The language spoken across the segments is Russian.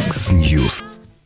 Яндекс.Ньюс.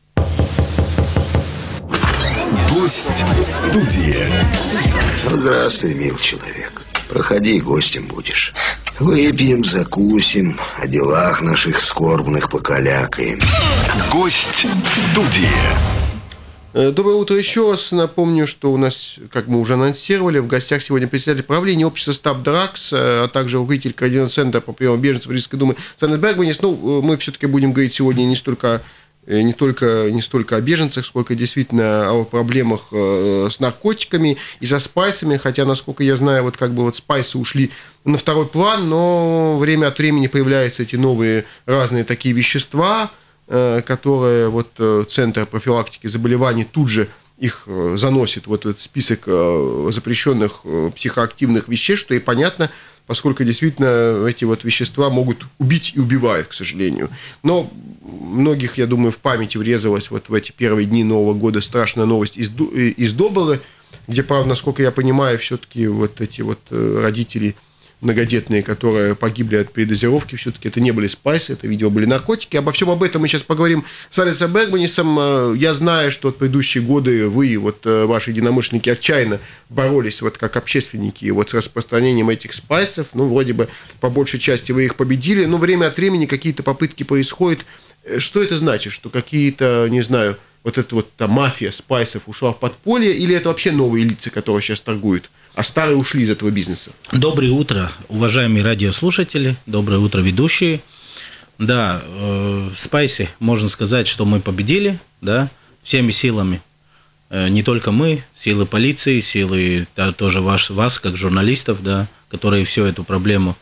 Гость в студии. Здравствуй, мил человек. Проходи, гостем будешь. Выпьем, закусим, о делах наших скорбных покалякаем. Гость в студии. Доброе утро еще раз. Напомню, что у нас, как мы уже анонсировали, в гостях сегодня председатель правления общества Стаб Дракс, а также руководитель координационного центра по приему беженцев Российской Думы Санет Бергманис. Ну, мы все-таки будем говорить сегодня не столько о беженцах, сколько действительно о проблемах с наркотиками и со спайсами, хотя, насколько я знаю, вот как бы вот спайсы ушли на второй план, но время от времени появляются эти новые разные такие вещества, которые вот Центр профилактики заболеваний тут же их заносит вот в этот список запрещенных психоактивных веществ, что и понятно, поскольку действительно эти вот вещества могут убить и убивают, к сожалению. Но многих, я думаю, в памяти врезалась вот в эти первые дни Нового года страшная новость из Добры, где, правда, насколько я понимаю, все-таки вот эти вот родители многодетные, которые погибли от передозировки, все-таки это не были спайсы, это, видимо, были наркотики. Обо всем об этом мы сейчас поговорим с Алексом Бергманисом. Я знаю, что в предыдущие годы вы, вот ваши единомышленники, отчаянно боролись вот как общественники вот с распространением этих спайсов. Ну, вроде бы, по большей части вы их победили, но время от времени какие-то попытки происходят. Что это значит? Что какие-то, не знаю, вот эта вот мафия спайсов ушла в подполье, или это вообще новые лица, которые сейчас торгуют? А старые ушли из этого бизнеса. Доброе утро, уважаемые радиослушатели. Доброе утро, ведущие. Да, спайсы, можно сказать, что мы победили, да, всеми силами. Не только мы, силы полиции, силы тоже вас, как журналистов, да, которые всю эту проблему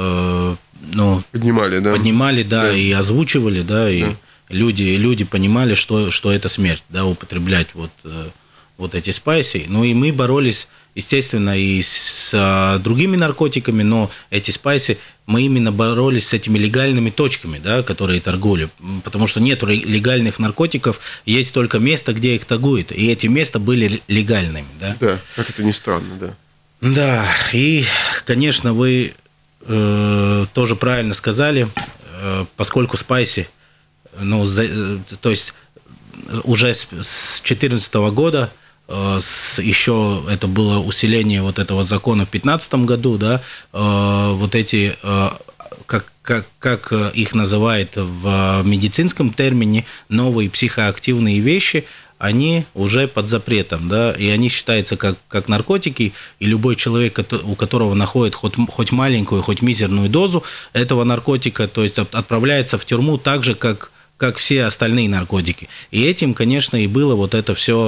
поднимали, да, и озвучивали, да, и люди понимали, что это смерть, да, употреблять вот эти спайсы. Ну и мы боролись, естественно, и с другими наркотиками, но эти спайсы, мы именно боролись с этими легальными точками, да, которые торгуют, потому что нет легальных наркотиков, есть только место, где их торгуют, и эти места были легальными. Да, да, как это ни странно, да. Да, и, конечно, вы тоже правильно сказали, поскольку спайсы, то есть уже с 2014 года, еще это было усиление вот этого закона в 2015 году, да, вот эти, как их называют в медицинском термине, новые психоактивные вещи, они уже под запретом, да, и они считаются как наркотики, и любой человек, у которого находит хоть маленькую, хоть мизерную дозу этого наркотика, то есть отправляется в тюрьму так же, как все остальные наркотики. И этим, конечно, и было вот это все,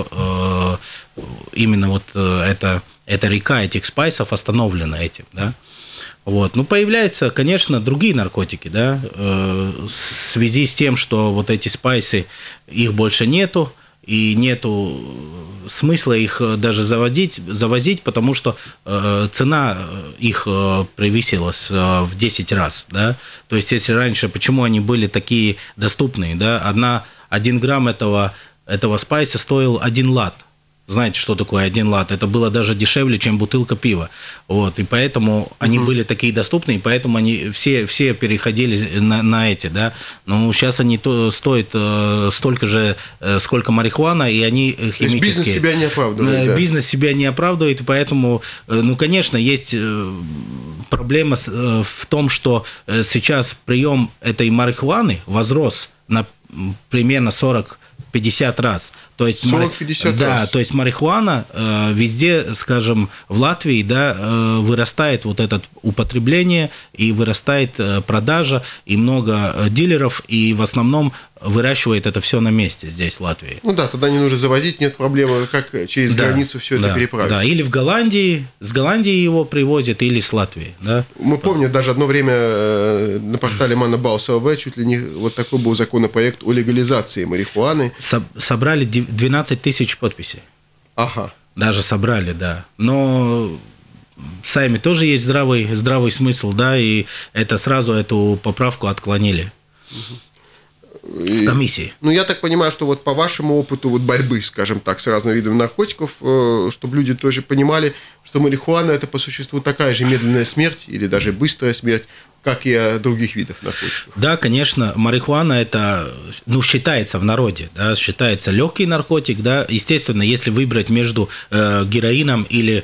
именно вот эта река этих спайсов остановлена этим, да. Вот. Ну, появляются, конечно, другие наркотики, да, в связи с тем, что вот эти спайсы, их больше нету, и нету смысла их даже завозить, потому что цена их превысилась в 10 раз, да. То есть, если раньше, почему они были такие доступные, да, 1 грамм этого спайса стоил 1 лат. Знаете, что такое 1 лат? Это было даже дешевле, чем бутылка пива. Вот, и поэтому они были такие доступные, и поэтому они все переходили на эти, да. Но сейчас они стоят столько же, сколько марихуана, и они химические. То есть бизнес себя не оправдывает. Бизнес себя не оправдывает, и поэтому, конечно, есть проблема в том, что сейчас прием этой марихуаны возрос на примерно 40-50 раз. То есть 40-50 да, раз. То есть марихуана везде, скажем, в Латвии, да, вырастает вот это употребление, и вырастает продажа, и много дилеров, и в основном выращивает это все на месте здесь, в Латвии. Ну да, тогда не нужно завозить, нет проблемы, как через границу все это переправить. Да, или с Голландии его привозят, или с Латвии. Да? Мы помним, даже одно время на портале Манабаус ЛВ чуть ли не вот такой был законопроект о легализации марихуаны. Собрали 12 тысяч подписей. Ага. Даже собрали, да. Но сами тоже есть здравый смысл, да, и это сразу эту поправку отклонили. в комиссии. Ну, я так понимаю, что вот по вашему опыту вот борьбы, скажем так, с разными видами наркотиков, чтобы люди тоже понимали, что марихуана – это по существу такая же медленная смерть или даже быстрая смерть, как и от других видов наркотиков. Да, конечно, марихуана это, считается в народе, да, считается легкий наркотик, да, естественно, если выбрать между героином или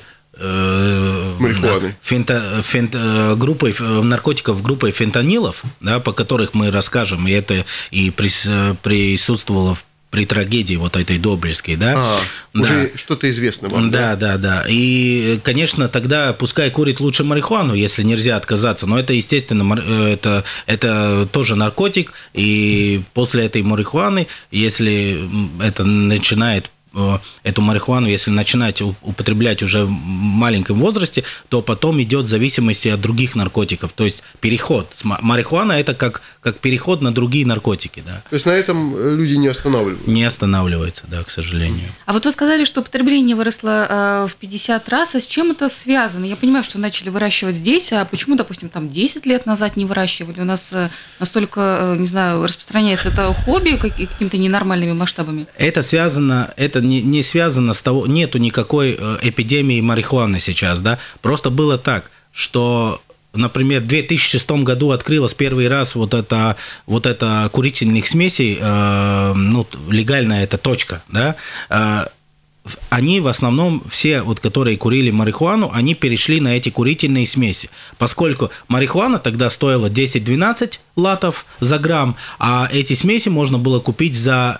группой наркотиков, группой фентанилов, да, по которых мы расскажем, и это и присутствовало при трагедии вот этой Добрельской, да. Уже что-то известно вам. Да. И, конечно, тогда пускай курит лучше марихуану, если нельзя отказаться, но это, естественно, это тоже наркотик, и после этой марихуаны, если это начинает эту марихуану, если начинать употреблять уже в маленьком возрасте, то потом идет зависимость от других наркотиков. То есть переход. Марихуана – это как переход на другие наркотики. Да. То есть на этом люди не останавливаются? Не останавливаются, да, к сожалению. А вот вы сказали, что потребление выросло в 50 раз. А с чем это связано? Я понимаю, что начали выращивать здесь, а почему, допустим, там 10 лет назад не выращивали? У нас настолько, не знаю, распространяется это хобби какими-то ненормальными масштабами? Это связано, это не связано с того, нету никакой эпидемии марихуаны сейчас, да, просто было так, что, например, в 2006 году открылась первый раз вот это курительных смесей, легальная эта точка, да, они в основном, все, вот, которые курили марихуану, они перешли на эти курительные смеси, поскольку марихуана тогда стоила 10-12 латов за грамм, а эти смеси можно было купить за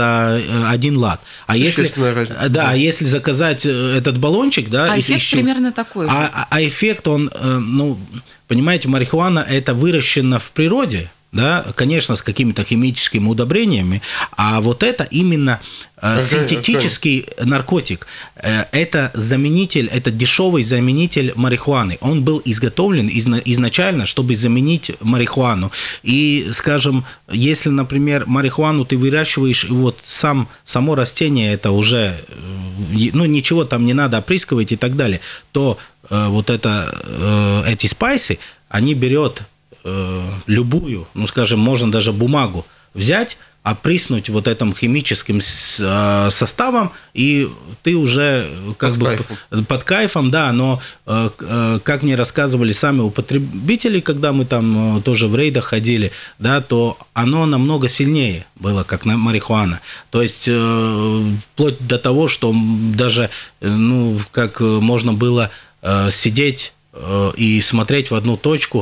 1 лат. А если заказать этот баллончик, да, эффект примерно такой же. А эффект, он, понимаете, марихуана это выращено в природе, да, конечно, с какими-то химическими удобрениями, а вот это именно синтетический наркотик. Это заменитель, это дешевый заменитель марихуаны. Он был изготовлен изначально, чтобы заменить марихуану. И, скажем, если, например, марихуану ты выращиваешь, вот само растение, это уже, ничего там не надо опрыскивать и так далее, то вот эти спайсы, они берут любую, скажем, можно даже бумагу взять, опрыснуть вот этим химическим составом, и ты уже под кайфом, да, но как мне рассказывали сами употребители, когда мы там тоже в рейдах ходили, да, то оно намного сильнее было, как марихуана. То есть вплоть до того, что даже, как можно было сидеть и смотреть в одну точку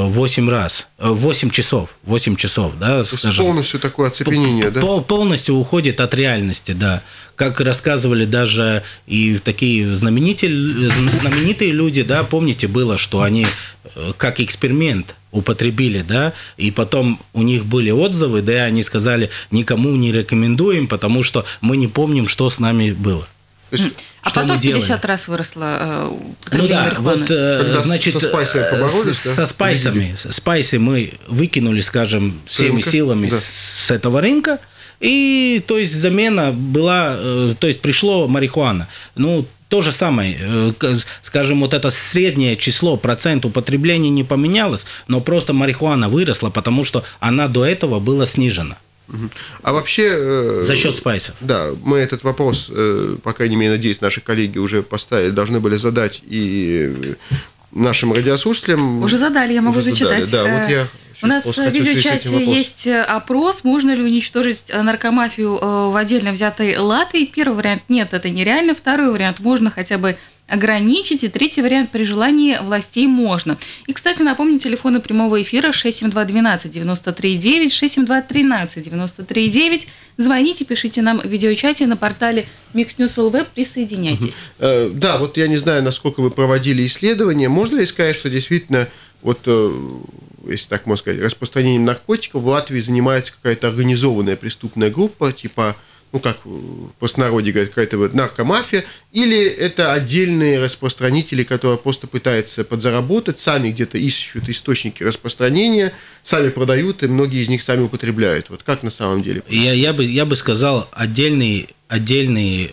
8 часов, да, скажем. Полностью такое оцепенение, да? Полностью уходит от реальности, да. Как рассказывали даже и такие знаменитые люди, да, помните, было, что они как эксперимент употребили, да, и потом у них были отзывы, да, и они сказали, никому не рекомендуем, потому что мы не помним, что с нами было. А потом в 50 раз выросло марихуаны. Значит, со спайсами поборолись, со спайсы мы выкинули, скажем, всеми силами с этого рынка, и, то есть, замена была, то есть, пришло марихуана. То же самое, скажем, вот это среднее число, процент употребления не поменялось, но просто марихуана выросла, потому что она до этого была снижена. А вообще... За счет спайсов. Да, мы этот вопрос, по крайней мере, надеюсь, наши коллеги уже поставили, должны были задать и нашим радиослушателям. Уже задали, я могу зачитать. Да, вот я... У нас в видеочате есть опрос, можно ли уничтожить наркомафию в отдельно взятой Латвии. Первый вариант – нет, это нереально. Второй вариант – можно хотя бы ограничить. И третий вариант – при желании властей можно. И, кстати, напомню, телефоны прямого эфира 672-12-93-9, 672-13-93-9. Звоните, пишите нам в видеочате на портале Mixnews.lv, присоединяйтесь. Да, вот я не знаю, насколько вы проводили исследования. Можно ли сказать, что действительно, вот, если так можно сказать, распространением наркотиков в Латвии занимается какая-то организованная преступная группа, типа, как в простонародье говорят, какая-то вот наркомафия, или это отдельные распространители, которые просто пытаются подзаработать, сами где-то ищут источники распространения, сами продают, и многие из них сами употребляют. Вот как на самом деле? Я бы сказал, отдельные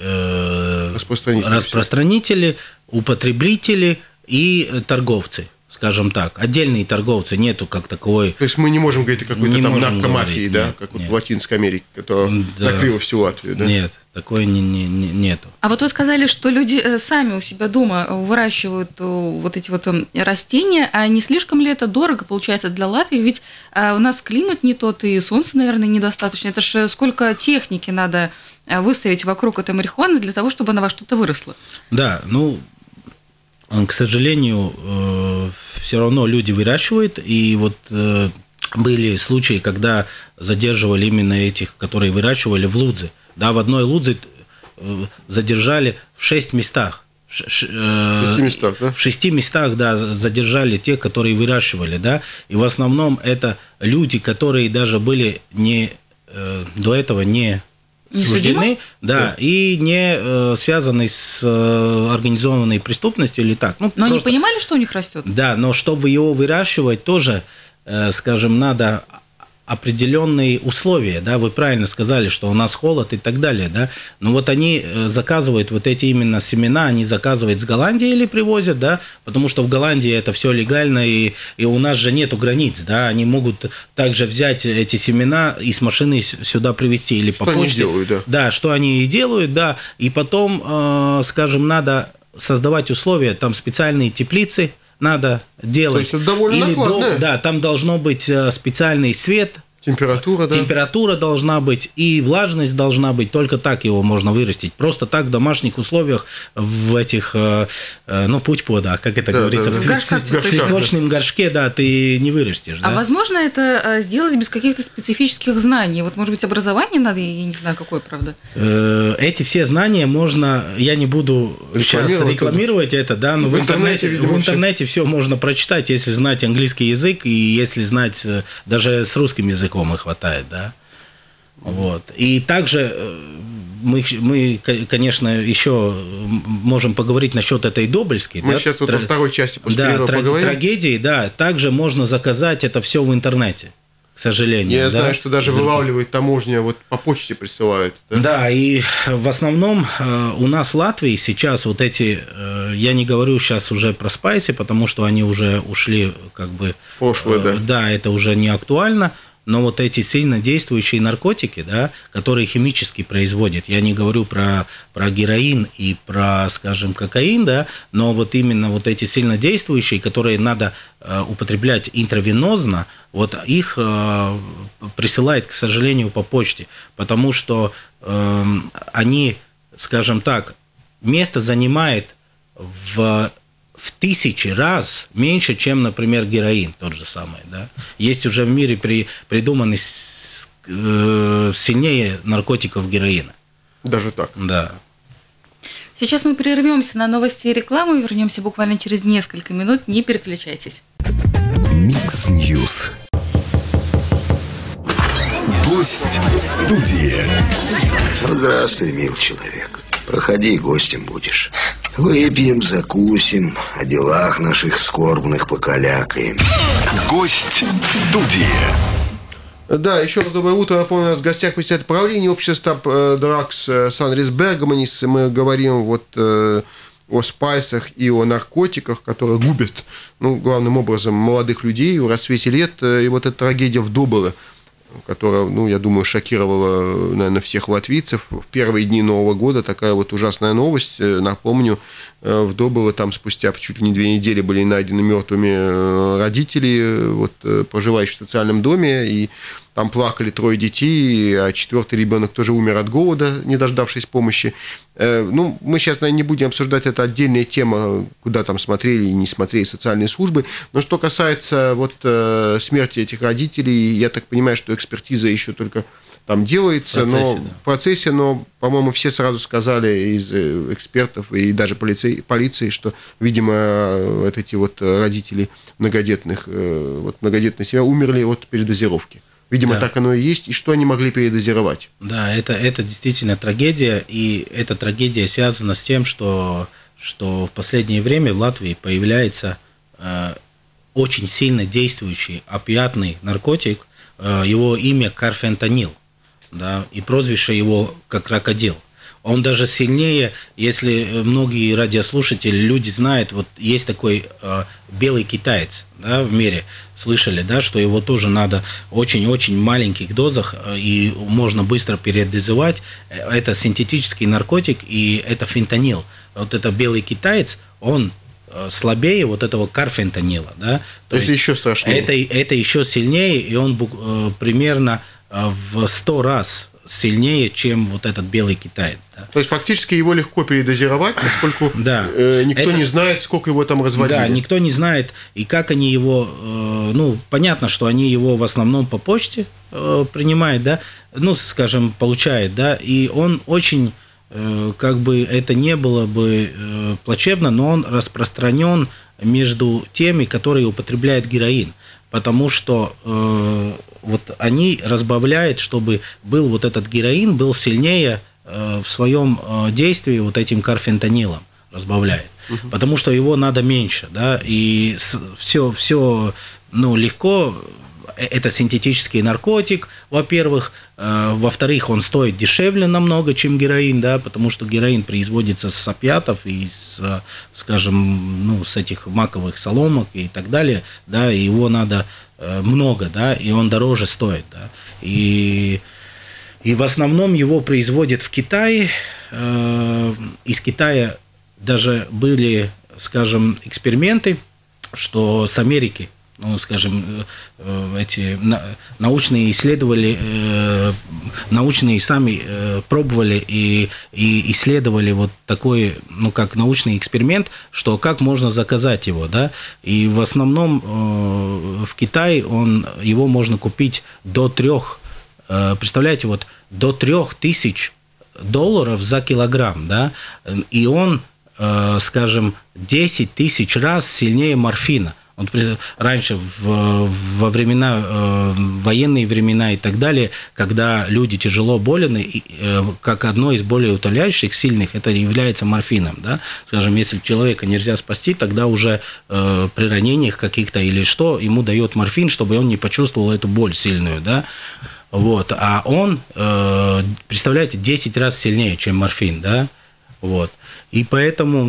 распространители, употребители и торговцы. скажем так, отдельные торговцы, нету как таковой. То есть мы не можем говорить о какой-то там наркомафии, да, нет, как вот в Латинской Америке, которая накрыла всю Латвию, да? Нет, такой нету. А вот вы сказали, что люди сами у себя дома выращивают вот эти вот растения, а не слишком ли это дорого получается для Латвии? Ведь у нас климат не тот, и солнца, наверное, недостаточно. Это же сколько техники надо выставить вокруг этой марихуаны для того, чтобы она во что-то выросла? Да, ну, к сожалению, все равно люди выращивают, и вот были случаи, когда задерживали именно этих, которые выращивали в Лудзе. Да, в одной Лудзе задержали в 6 местах. В 6 местах, да? В 6 местах, да, задержали тех, которые выращивали, да, и в основном это люди, которые даже были до этого не суждены, да, и не связаны с организованной преступностью или так. Ну, но просто, они понимали, что у них растет? Да, но чтобы его выращивать, тоже, скажем, надо определенные условия, да, вы правильно сказали, что у нас холод и так далее, да, но вот они заказывают вот эти именно семена, они заказывают с Голландии или привозят, да, потому что в Голландии это все легально, и у нас же нету границ, да, они могут также взять эти семена и с машины сюда привезти или по почте. Что они делают, да. Да, что они и делают, да, и потом, скажем, надо создавать условия, там специальные теплицы, надо делать. То есть это довольно накладно. Да, там должно быть специальный свет. Температура, да. Температура должна быть и влажность должна быть. Только так его можно вырастить. Просто так в домашних условиях, в этих, ну, путь-пода, как это говорится, в цветочном горшке, да, ты не вырастешь. А возможно это сделать без каких-то специфических знаний? Вот, может быть, образование надо, я не знаю, какое, правда? Эти все знания можно, я не буду сейчас рекламировать это, да, но в интернете все можно прочитать, если знать английский язык и если знать, даже с русским языком и хватает, да. Вот. И также мы, конечно, еще можем поговорить насчет этой Добольской. Мы сейчас вот во второй части после перерыва поговорим. Трагедии, да. Также можно заказать это все в интернете, к сожалению. Я знаю, что даже вылавливает таможня, вот по почте присылают. Да? Да, и в основном у нас в Латвии сейчас вот эти, я не говорю сейчас уже про спайси, потому что они уже ушли как бы... Прошлое, да. Да, это уже не актуально. Но вот эти сильно действующие наркотики, да, которые химически производят, я не говорю про героин и про, скажем, кокаин, да, но вот именно вот эти сильно действующие, которые надо употреблять интравенозно, вот их присылают, к сожалению, по почте, потому что они, скажем так, место занимает в 1000 раз меньше, чем, например, героин, тот же самый. Да? Есть уже в мире придуманы сильнее наркотиков героина. Даже так? Да. Сейчас мы прервемся на новости и рекламу и вернемся буквально через несколько минут. Не переключайтесь. Микс Ньюс. Гость в студии. Здравствуй, мил человек. Проходи, гостем будешь. Выпьем, закусим, о делах наших скорбных покалякаем. Гость в студии. Да, еще раз доброе утро. Напомню, у нас в гостях председатель правления общества Дракс Санрис Бергманис. Мы говорим вот о спайсах и о наркотиках, которые губят, ну, главным образом, молодых людей в расцвете лет. И вот эта трагедия в Доболе, которая, ну, я думаю, шокировала, наверное, всех латвийцев. В первые дни Нового года такая вот ужасная новость. Напомню, в Доболе там спустя чуть ли не 2 недели были найдены мертвыми родители, вот, проживающие в социальном доме, и там плакали 3 детей, а 4-й ребенок тоже умер от голода, не дождавшись помощи. Ну, мы сейчас, наверное, не будем обсуждать, это отдельная тема, куда там смотрели и не смотрели социальные службы. Но что касается вот смерти этих родителей, я так понимаю, что экспертиза еще только там делается, в процессе, но, по-моему, все сразу сказали из экспертов и даже полиции, что, видимо, вот эти вот родители многодетной семьи умерли от передозировки. Видимо, да. Так оно и есть. И что они могли передозировать? Да, это действительно трагедия. И эта трагедия связана с тем, что в последнее время в Латвии появляется очень сильно действующий опиатный наркотик. Его имя карфентанил. Да, и прозвище его как крокодил. Он даже сильнее, если многие радиослушатели, люди знают, вот есть такой белый китаец, да, в мире, слышали, да, что его тоже надо очень-очень маленьких дозах, и можно быстро передозировать. Это синтетический наркотик, и это фентанил. Вот это белый китаец, он слабее вот этого карфентанила, да. То есть еще страшнее. Это еще сильнее, и он примерно в 100 раз сильнее, чем вот этот белый китаец. Да. То есть фактически его легко передозировать, поскольку никто не знает, сколько его там разводили. Да, никто не знает, и как они его... понятно, что они его в основном по почте принимают, да, скажем, получают, да, и он очень... как бы это не было бы плачевно, но он распространен между теми, которые употребляют героин, потому что вот они разбавляют, чтобы был вот этот героин, был сильнее в своем действии вот этим карфентанилом, разбавляет, потому что его надо меньше, да, и все легко. Это синтетический наркотик, во-первых. Во-вторых, он стоит дешевле намного, чем героин, да, потому что героин производится с опиатов и скажем, с этих маковых соломок и так далее, да, и его надо много, да, и он дороже стоит, да. И в основном его производят в Китае. Из Китая даже были, скажем, эксперименты, что с Америки, эти научные сами пробовали и исследовали вот такой, как научный эксперимент, что как можно заказать его, да, и в основном в Китае его можно купить до 3, представляете, вот до $3000 за килограмм, да, и он, скажем, 10 000 раз сильнее морфина. Вот раньше, во времена, военные времена и так далее, когда люди тяжело больны, как одно из более утоляющих, сильных, это является морфином. Да? Скажем, если человека нельзя спасти, тогда уже при ранениях каких-то или что, ему дает морфин, чтобы он не почувствовал эту боль сильную. Да? Вот. А он, представляете, 10 раз сильнее, чем морфин. Да? Вот. И поэтому...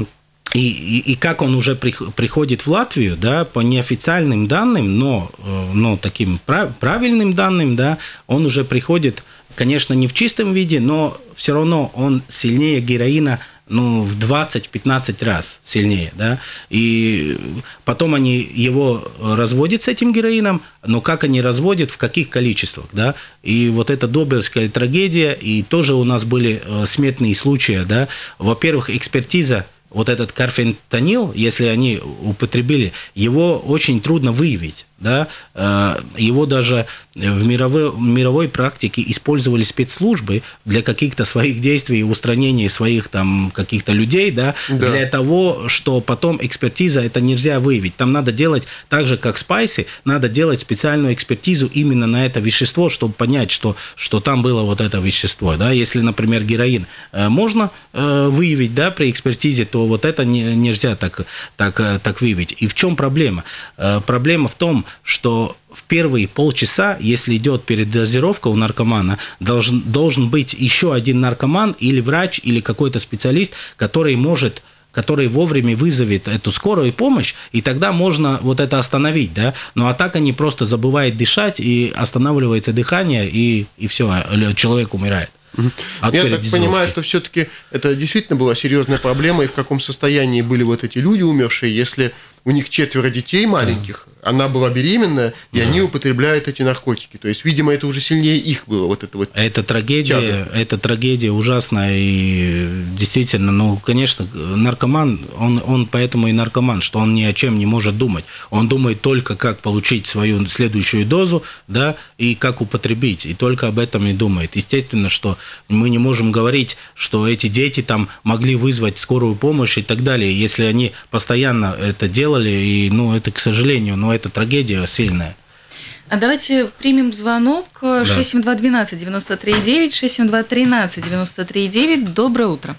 И как он уже приходит в Латвию, да, по неофициальным данным, но таким правильным данным, да, он уже приходит, конечно, не в чистом виде, но все равно он сильнее героина, в 20-15 раз сильнее, да, и потом они его разводят с этим героином, но как они разводят, в каких количествах, да, и вот это Добельская трагедия, и тоже у нас были смертные случаи, да, во-первых, экспертиза, вот этот карфентанил, если они употребили, его очень трудно выявить. Да? Его даже в мировой практике использовали спецслужбы для каких-то своих действий, устранения своих там каких-то людей, да? Для того, что потом экспертиза это нельзя выявить. Там надо делать так же, как спайси, надо делать специальную экспертизу именно на это вещество, чтобы понять, что там было вот это вещество. Да? Если, например, героин можно выявить, да, при экспертизе, то вот это нельзя так выявить. И в чем проблема? Проблема в том, что в первые полчаса, если идет передозировка у наркомана, должен быть еще один наркоман или врач, или какой-то специалист, который вовремя вызовет эту скорую помощь, и тогда можно вот это остановить, да. Ну а так они просто забывают дышать, и останавливается дыхание, и все, человек умирает. Я так понимаю, что все-таки это действительно была серьезная проблема, и в каком состоянии были вот эти люди умершие, если у них 4 детей маленьких, она была беременная, и они употребляют эти наркотики. То есть, видимо, это уже сильнее их было. Вот это вот. Это трагедия ужасная. И действительно, конечно, наркоман, он поэтому и наркоман, что он ни о чем не может думать. Он думает только, как получить свою следующую дозу, да, и как употребить. И только об этом и думает. Естественно, что мы не можем говорить, что эти дети там могли вызвать скорую помощь и так далее, если они постоянно это делали. И, это, к сожалению, это трагедия сильная. А давайте примем звонок. 672-12-93-9, 672-13-93-9. Доброе утро.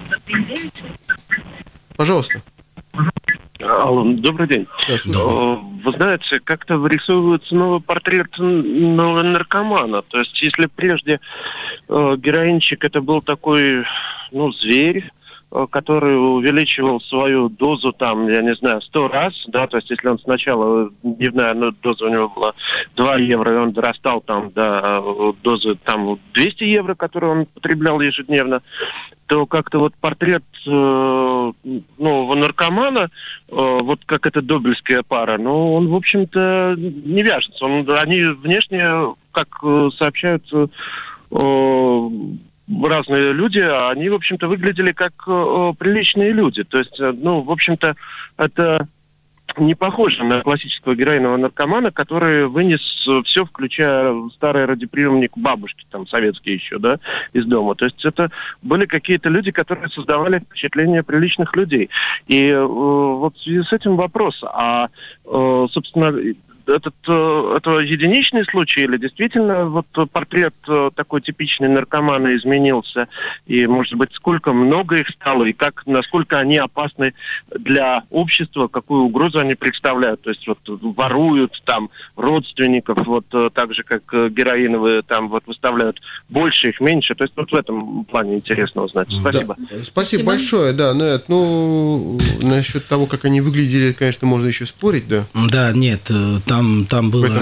Пожалуйста. Алло, добрый день. вы знаете, как-то вырисовывается новый портрет нового наркомана. То есть, если прежде героинчик это был такой, зверь, который увеличивал свою дозу, там, я не знаю, 100 раз, да, то есть если он сначала, дневная доза у него была 2 евро, и он дорастал там до дозы там 200 евро, которую он потреблял ежедневно, то как-то вот портрет нового наркомана, вот как эта добельская пара, он, в общем-то, не вяжется. Они внешне, как сообщают разные люди, они, в общем-то, выглядели как приличные люди. То есть, в общем-то, это не похоже на классического героинового наркомана, который вынес все, включая старый радиоприемник бабушки, там, советские еще, да, из дома. То есть это были какие-то люди, которые создавали впечатление приличных людей. И вот в связи с этим вопрос, собственно, это единичный случай или действительно вот портрет такой типичный наркомана изменился? И, может быть, сколько много их стало, и насколько они опасны для общества, какую угрозу они представляют? То есть вот воруют там родственников, вот так же, как героиновые там вот выставляют больше их, меньше. То есть вот в этом плане интересно узнать. Спасибо. Да. Спасибо большое, да. Насчет того, как они выглядели, конечно, можно еще спорить, да? Да, нет, там была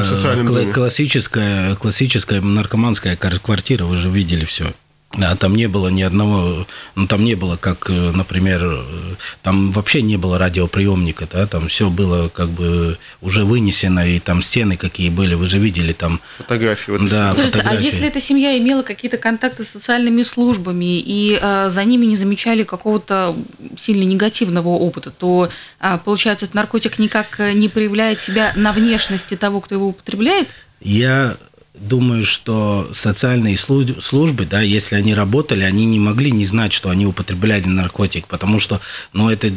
классическая наркоманская квартира, вы же видели все. Да, там не было ни одного, там не было, как, например, там вообще не было радиоприемника, да, там все было как бы уже вынесено, и там стены какие были, вы же видели там. Фотографии. Вот. Да, фотографии. А если эта семья имела какие-то контакты с социальными службами, и за ними не замечали какого-то сильно негативного опыта, то, получается, этот наркотик никак не проявляет себя на внешности того, кто его употребляет? Я думаю, что социальные службы, да, если они работали, они не могли не знать, что они употребляли наркотик, потому что, это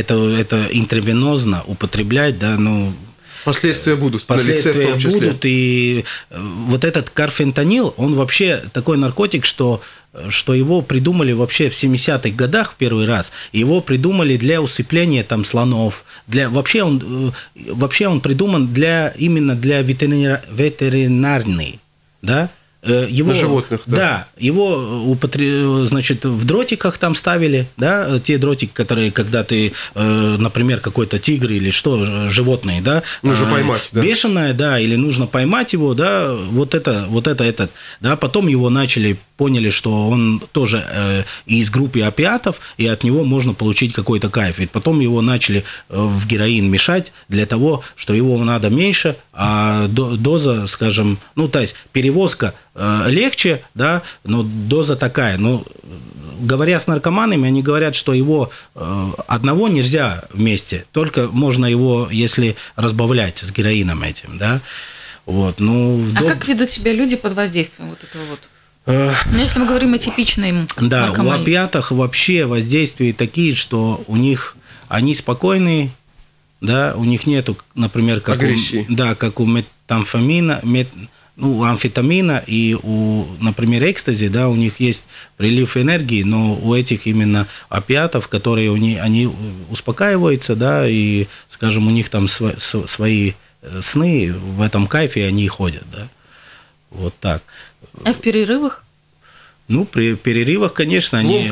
интравенозно употреблять, да, Последствия будут. Последствия будут, и вот этот карфентанил, он вообще такой наркотик, что его придумали вообще в 70-х годах в первый раз. Его придумали для усыпления там слонов. Вообще он придуман именно для ветеринарной, да? Его, на животных, да. Да, его значит, в дротиках там ставили, да, те дротики, которые, когда ты, например, какой-то тигр или что, животное, да, нужно поймать, да. Бешеное, да, или нужно поймать его, да, этот, да, потом его поняли, что он тоже из группы опиатов, и от него можно получить какой-то кайф. И потом его начали в героин мешать для того, что его надо меньше, а доза, скажем, то есть перевозка легче, да, но доза такая. Говоря с наркоманами, они говорят, что его одного нельзя вместе, только можно его, если разбавлять с героином этим, да. Вот, как ведут себя люди под воздействием вот этого вот? Если мы говорим о типичной наркомании. Да, у опиатов вообще воздействия такие, что они спокойные, да, у них нету, например, как у метамфетамина, амфетамина и у, например, экстази, да, у них есть прилив энергии, но у этих именно опиатов, которые они успокаиваются, да, и, скажем, у них там свои сны, в этом кайфе они и ходят, да, вот так. А в перерывах? При перерывах, конечно, они...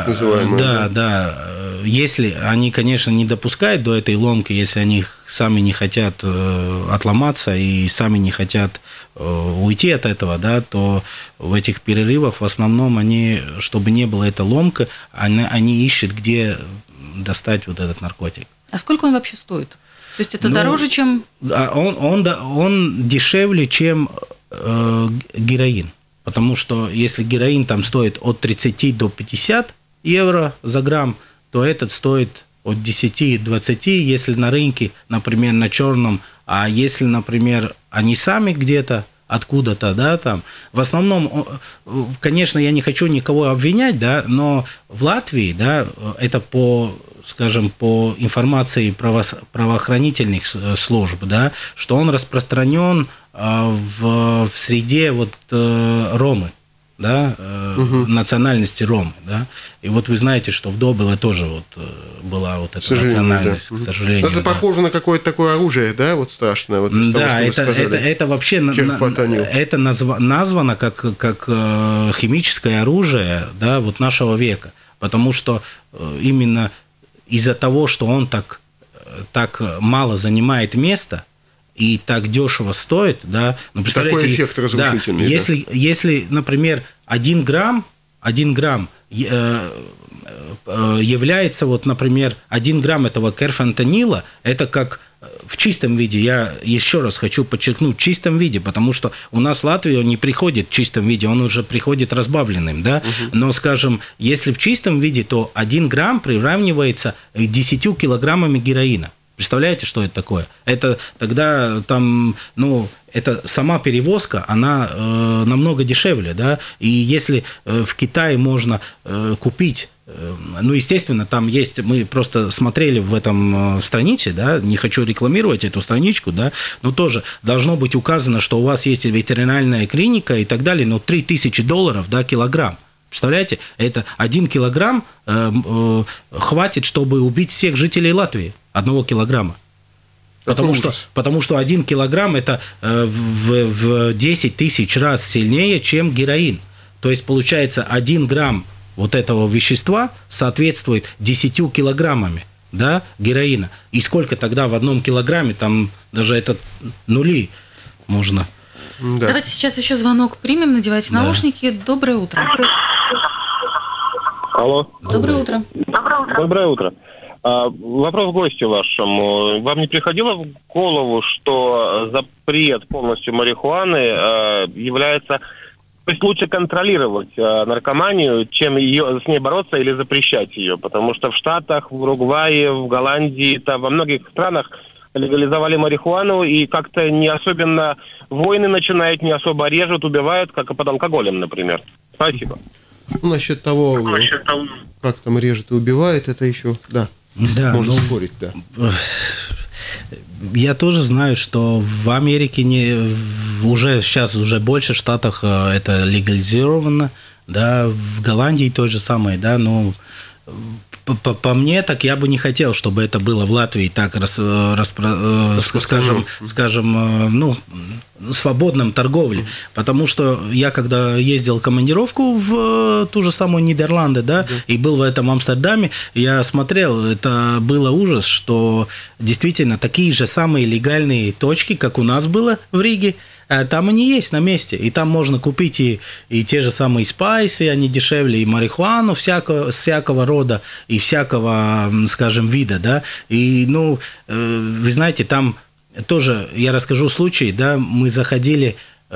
Да. Если они, конечно, не допускают до этой ломки, если они сами не хотят отломаться и сами не хотят уйти от этого, да, то в этих перерывах в основном чтобы не было этой ломки, они ищут, где достать вот этот наркотик. А сколько он вообще стоит? То есть это дороже, чем... Он дешевле, чем героин. Потому что если героин там стоит от 30 до 50 евро за грамм, то этот стоит от 10 до 20, если на рынке, например, на черном, а если, например, они сами где-то, откуда-то, да, там. В основном, конечно, я не хочу никого обвинять, да, но в Латвии, да, это по информации правоохранительных служб, да, что он распространен в среде ромы. да, национальности ромы, да, и вот вы знаете, что в Добеле тоже вот была вот эта национальность, к сожалению. Это похоже на какое-то такое оружие, да, вот страшное. Вот да, это вообще это названо как химическое оружие, да, вот нашего века, потому что именно из-за того, что он так мало занимает места и так дешево стоит, да, ну, представляете, такой эффект разрушительный. Да, если, например, 1 грамм является, вот, например, 1 грамм этого керфентанила, это как в чистом виде, я еще раз хочу подчеркнуть, в чистом виде, потому что у нас в Латвии он не приходит в чистом виде, он уже приходит разбавленным, да, но, скажем, если в чистом виде, то 1 грамм приравнивается к 10 килограммами героина. Представляете, что это такое? Это тогда там, ну, это сама перевозка, она намного дешевле, да, и если в Китае можно купить, ну, естественно, там есть, мы просто смотрели в этом странице, да, не хочу рекламировать эту страничку, да, но тоже должно быть указано, что у вас есть ветеринарная клиника и так далее, но $3000, да, килограмм. Представляете, это 1 килограмм хватит, чтобы убить всех жителей Латвии. 1 килограмма. Потому что 1 килограмм это в 10 тысяч раз сильнее, чем героин. То есть, получается, 1 грамм вот этого вещества соответствует 10 килограммами, да, героина. И сколько тогда в 1 килограмме, там даже это нули можно. Да. Давайте сейчас еще звонок примем, надевайте наушники. Доброе утро. Алло. Доброе утро. Доброе утро. Вопрос гостю вашему. Вам не приходило в голову, что запрет полностью марихуаны является... То есть лучше контролировать наркоманию, чем с ней бороться или запрещать ее? Потому что в Штатах, в Уругвае, в Голландии, во многих странах легализовали марихуану, и как-то не особенно войны начинают, не особо режут, убивают, как и под алкоголем, например. Спасибо. Ну, насчет того, как там режет и убивает, это еще, да можно спорить, да. Я тоже знаю, что в Америке сейчас уже больше штатах это легализировано, да, в Голландии то же самое, да, но по мне, так я бы не хотел, чтобы это было в Латвии так, скажем, ну, свободном торговле. Потому что я, когда ездил в командировку в ту же самую Нидерланды, да, и был в этом Амстердаме, я смотрел, это было ужас, что действительно такие же самые легальные точки, как у нас было в Риге, там они есть на месте, и там можно купить и те же самые спайсы, они дешевле, и марихуану всякого рода, и всякого, скажем, вида, да, и, ну, вы знаете, там тоже, я расскажу случай, да, мы заходили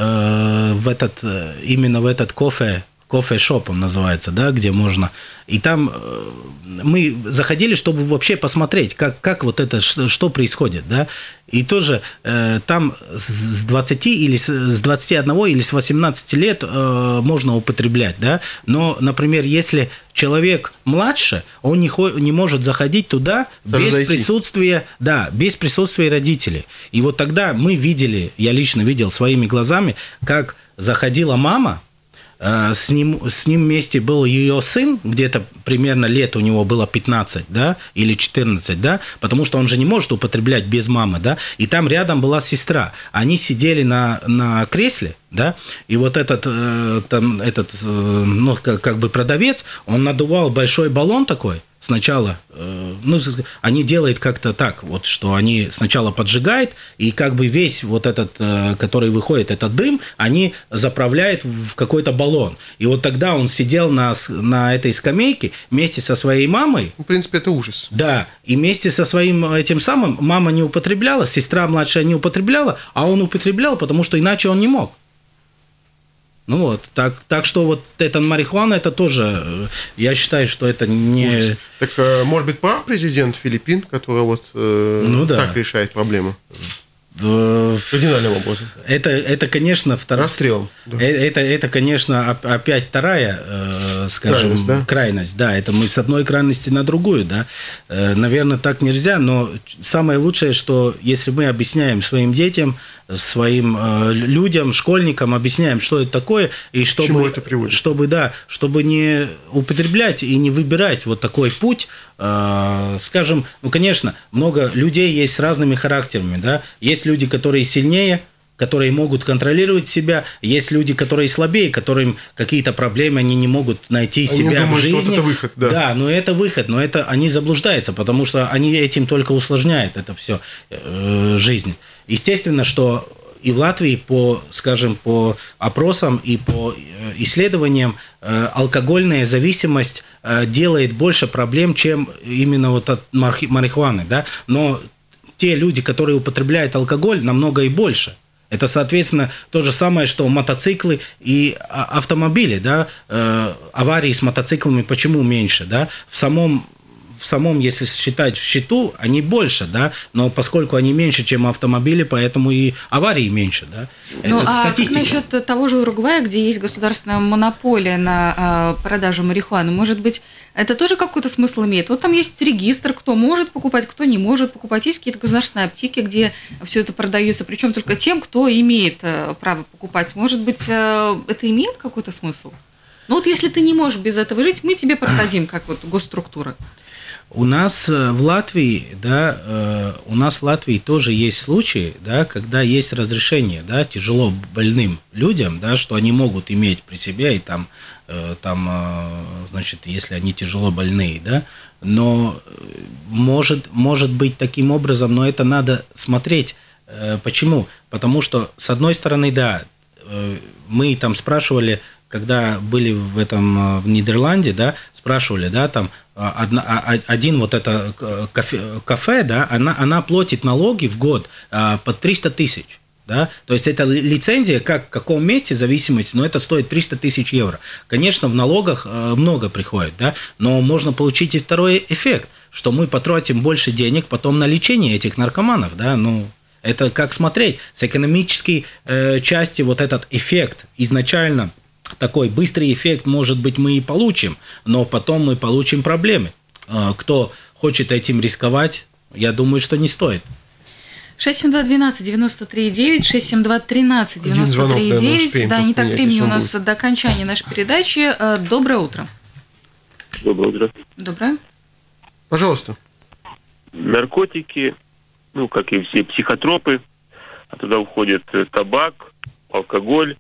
именно в этот кофе-шоп он называется, да, где можно. И там мы заходили, чтобы вообще посмотреть, как вот это, что происходит, да. И тоже там с 20 или с 21 или с 18 лет можно употреблять, да. Но, например, если человек младше, он не может заходить туда без присутствия родителей. И вот тогда мы видели, я лично видел своими глазами, как заходила мама. С ним вместе был ее сын, где-то примерно лет у него было 15, да, или 14, да, потому что он же не может употреблять без мамы, да, и там рядом была сестра. Они сидели на кресле, да, и вот этот ну, как бы продавец, он надувал большой баллон такой, сначала, ну, они делают как-то так, вот, что они сначала поджигают, и как бы весь вот этот, который выходит, этот дым, они заправляют в какой-то баллон. И вот тогда он сидел на этой скамейке вместе со своей мамой. В принципе, это ужас. Да, и вместе со своим этим самым мама не употребляла, сестра младшая не употребляла, а он употреблял, потому что иначе он не мог. Ну вот, так что вот эта марихуана, это тоже, я считаю, что это не... Так, может быть, прав президент Филиппин, который вот так решает проблему? Кардинальным образом. Это, конечно, расстрел. Да. Это, конечно, опять вторая, скажем, крайность. Да, это мы с одной крайности на другую, да. Наверное, так нельзя, но самое лучшее, что если мы объясняем своим детям, своим людям, школьникам, объясняем, что это такое, и чтобы не употреблять и не выбирать вот такой путь, скажем, конечно, много людей есть с разными характерами, да, есть люди, которые сильнее, которые могут контролировать себя, есть люди, которые слабее, которым какие-то проблемы, они не могут найти себя в жизни. Что это выход, да. Да, но это выход, но это они заблуждаются, потому что они этим только усложняют это все жизнь. Естественно, что и в Латвии по опросам и по исследованиям алкогольная зависимость делает больше проблем, чем именно вот от марихуаны, да. Но те люди, которые употребляют алкоголь, намного и больше. Это, соответственно, то же самое, что мотоциклы и автомобили, да, аварии с мотоциклами почему меньше, да, в самом, если считать в счету, они больше, да, но поскольку они меньше, чем автомобили, поэтому и аварий меньше, да. Ну, а как насчет того же Уругвая, где есть государственная монополия на продажу марихуаны, может быть, это тоже какой-то смысл имеет? Вот там есть регистр, кто может покупать, кто не может покупать, есть какие-то государственные аптеки, где все это продается, причем только тем, кто имеет право покупать. Может быть, это имеет какой-то смысл? Ну вот если ты не можешь без этого жить, мы тебе продадим, как вот госструктура. У нас в Латвии, да, тоже есть случаи, да, когда есть разрешение, да, тяжело больным людям, да, что они могут иметь при себе и там, значит, если они тяжело больные, да, но может быть таким образом, но это надо смотреть. Почему? Потому что, с одной стороны, да, мы там спрашивали, когда были в Нидерланде, да, спрашивали, да, там один вот это кафе, да, она платит налоги в год под 300 тысяч. Да? То есть это лицензия, как в каком месте, зависимости, но это стоит 300 тысяч евро. Конечно, в налогах много приходит, да? Но можно получить и второй эффект, что мы потратим больше денег потом на лечение этих наркоманов. Да? Ну, это как смотреть. С экономической части вот этот эффект изначально, такой быстрый эффект, может быть, мы и получим, но потом мы получим проблемы. Кто хочет этим рисковать, я думаю, что не стоит. 672-12-93-9, 672-13-93-9. Да, не так времени у нас до окончания нашей передачи. Доброе утро. Доброе утро. Доброе. Пожалуйста. Наркотики, ну, как и все психотропы, а туда входит табак, алкоголь.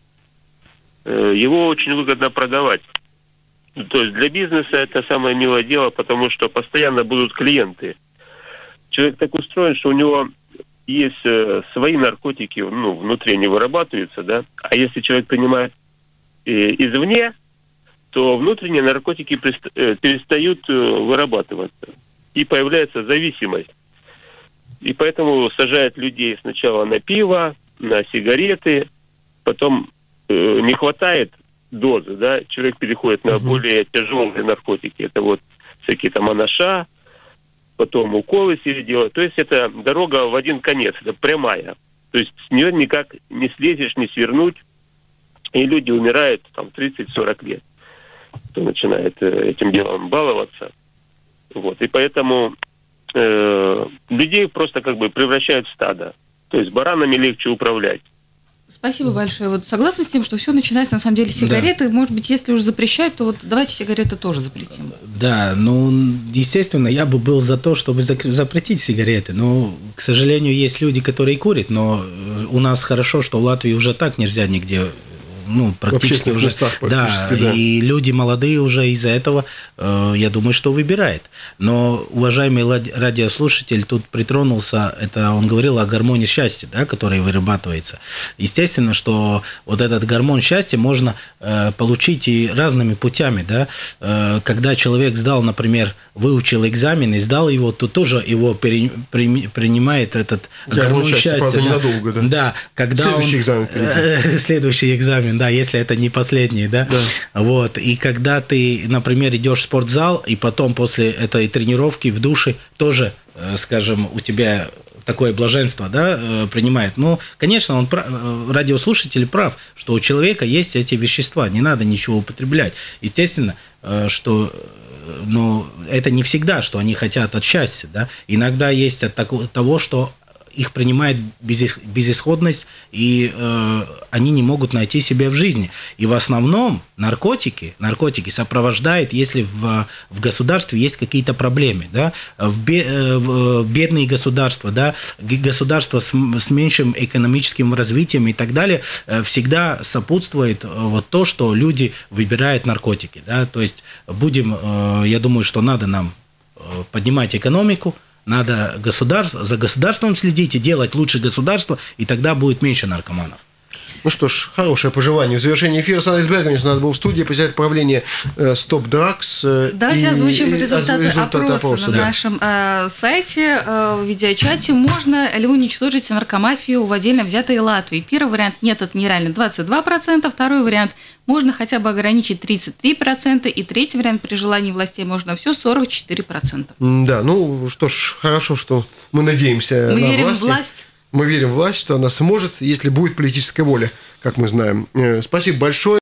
Его очень выгодно продавать. То есть для бизнеса это самое милое дело, потому что постоянно будут клиенты. Человек так устроен, что у него есть свои наркотики, ну, внутри не вырабатываются, да. А если человек принимает извне, то внутренние наркотики перестают вырабатываться. И появляется зависимость. И поэтому сажают людей сначала на пиво, на сигареты, потом не хватает дозы, да, человек переходит на более тяжелые наркотики. Это вот всякие там анаша, потом уколы себе делают. То есть это дорога в один конец, это прямая. То есть с нее никак не слезешь, не свернуть. И люди умирают там 30-40 лет, кто начинает этим делом баловаться. Вот. И поэтому людей просто как бы превращают в стадо. То есть баранами легче управлять. Спасибо большое. Вот согласна с тем, что все начинается на самом деле с сигареты. Да. Может быть, если уже запрещать, то вот давайте сигареты тоже запретим. Да, ну, естественно, я бы был за то, чтобы запретить сигареты. Но, к сожалению, есть люди, которые курят, но у нас хорошо, что в Латвии уже так нельзя нигде. Ну, практически уже, да, и люди молодые уже из-за этого, я думаю, что выбирает. Но уважаемый радиослушатель тут притронулся, это он говорил о гормоне счастья, да, который вырабатывается. Естественно, что вот этот гормон счастья можно получить и разными путями, да. Когда человек сдал, например, выучил экзамен и сдал его, то тоже его принимает этот гормон счастья. Правда, ненадолго, да. Да, когда следующий экзамен, да, если это не последний, да? Вот, и когда ты, например, идешь в спортзал, и потом после этой тренировки в душе тоже, скажем, у тебя такое блаженство, да, принимает. Ну, конечно, он радиослушатель прав, что у человека есть эти вещества, не надо ничего употреблять. Естественно, что, но это не всегда, что они хотят от счастья, да. Иногда есть от того, что их принимает безысходность, и они не могут найти себя в жизни. И в основном наркотики сопровождают, если в государстве есть какие-то проблемы. Да? Бедные государства, да? Государства с меньшим экономическим развитием и так далее, всегда сопутствует вот то, что люди выбирают наркотики. Да? То есть я думаю, что надо нам поднимать экономику, надо за государством следить и делать лучше государство, и тогда будет меньше наркоманов. Ну что ж, хорошее пожелание. В завершении эфира Сандрис Бергманис у нас был в студии, председатель правления Stop Drugs. Давайте озвучим результаты опроса на нашем сайте, в видеочате. Можно ли уничтожить наркомафию в отдельно взятой Латвии? Первый вариант – нет, это нереально, 22%. Второй вариант – можно хотя бы ограничить 33%. И третий вариант – при желании властей можно все, 44%. Да, ну что ж, хорошо, что мы надеемся мы на верим власти. В власть. Мы верим в власть, что она сможет, если будет политическая воля, как мы знаем. Спасибо большое.